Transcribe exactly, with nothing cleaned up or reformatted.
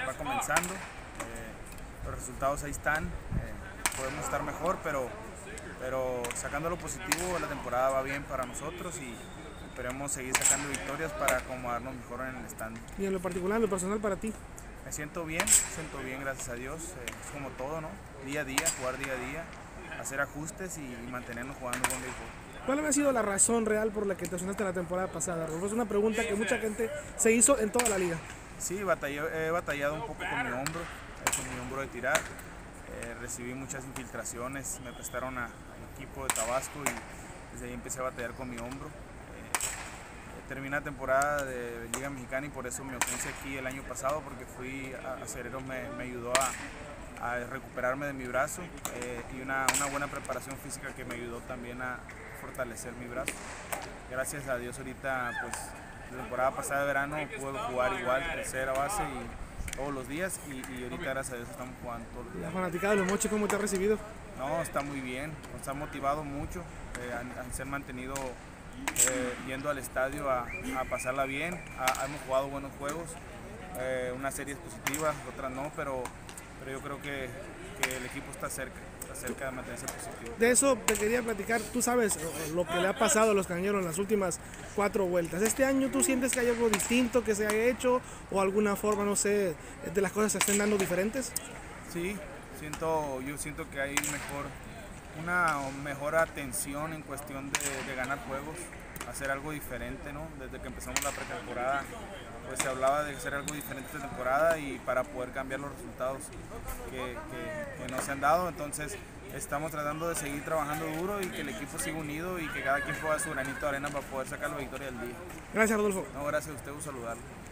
va comenzando, eh, los resultados ahí están, eh, podemos estar mejor, pero, pero sacando lo positivo la temporada va bien para nosotros y esperemos seguir sacando victorias para acomodarnos mejor en el stand. Y en lo particular, en lo personal para ti. Me siento bien, me siento bien, gracias a Dios, eh, es como todo, ¿no? Día a día, jugar día a día, hacer ajustes y mantenernos jugando buen béisbol. ¿Cuál había sido la razón real por la que te lesionaste la temporada pasada, Rodolfo? Es una pregunta que mucha gente se hizo en toda la liga. Sí, batallé, he batallado un poco con mi hombro, eh, con mi hombro de tirar. Eh, recibí muchas infiltraciones, me prestaron a- al equipo de Tabasco y desde ahí empecé a batallar con mi hombro. Eh, terminé la temporada de Liga Mexicana y por eso mi ausencia aquí el año pasado, porque fui a, a Cereros, me, me ayudó a, a recuperarme de mi brazo eh, y una, una buena preparación física que me ayudó también a fortalecer mi brazo. Gracias a Dios ahorita, pues, la temporada pasada de verano pude jugar igual, tercera base y todos los días y, y ahorita gracias a Dios estamos jugando todos los La días. fanaticada de los Mochis, ¿cómo te ha recibido? No, está muy bien, nos ha motivado mucho, eh, han, han se han mantenido eh, yendo al estadio a, a pasarla bien, a, hemos jugado buenos juegos, eh, unas series positivas, otras no, pero, pero yo creo que, que el equipo está cerca, está cerca de mantenerse positivo. De eso te quería platicar. Tú sabes lo que le ha pasado a los cañeros en las últimas cuatro vueltas. ¿Este año tú sientes que hay algo distinto que se haya hecho o alguna forma, no sé, de las cosas se estén dando diferentes? Sí, siento, yo siento que hay mejor, una mejor atención en cuestión de, de ganar juegos, hacer algo diferente, ¿no? Desde que empezamos la pretemporada, pues se hablaba de hacer algo diferente esta temporada y para poder cambiar los resultados que, que, que no se han dado. Entonces estamos tratando de seguir trabajando duro y que el equipo siga unido y que cada quien ponga su granito de arena para poder sacar la victoria del día. Gracias, Rodolfo. No, gracias a usted, un saludarlo.